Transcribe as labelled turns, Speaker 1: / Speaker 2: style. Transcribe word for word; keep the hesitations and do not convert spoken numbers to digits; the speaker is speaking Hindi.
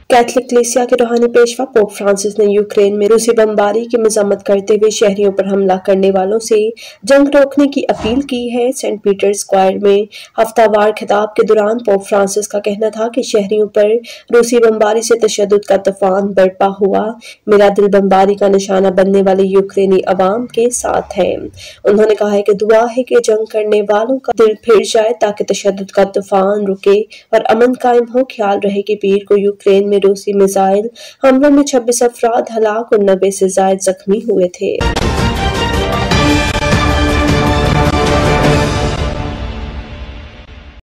Speaker 1: कैथलिक कलीसिया के रूहानी पेशवा पोप फ्रांसिस ने यूक्रेन में रूसी बमबारी की मजम्मत करते हुए शहरियों पर हमला करने वालों से जंग रोकने की अपील की है। सेंट पीटर स्क्वायर में हफ्तावार खिताब के दौरान पोप फ्रांसिस का कहना था कि शहरियों पर रूसी बमबारी से तशद्दुद का तूफान बरपा हुआ। मेरा दिल बमबारी का निशाना बनने वाले यूक्रेनी अवाम के साथ है। उन्होंने कहा है कि दुआ है कि जंग करने वालों का दिल फिर जाए ताकि तशद्दुद का तूफान रुके और अमन कायम हो। ख्याल रहे कि पीर को यूक्रेन में रूसी मिसाइल हमलों में छब्बीस अफराद हलाक और नब्बे से ज्यादा जख्मी हुए थे।